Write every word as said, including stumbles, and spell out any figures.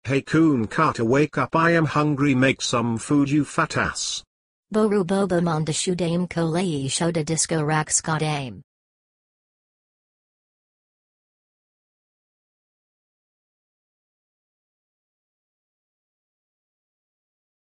Hey coon carter, wake up, I am hungry, make some food you fat ass. Boru boba mondashu dame kolei shoda disco rak skadame.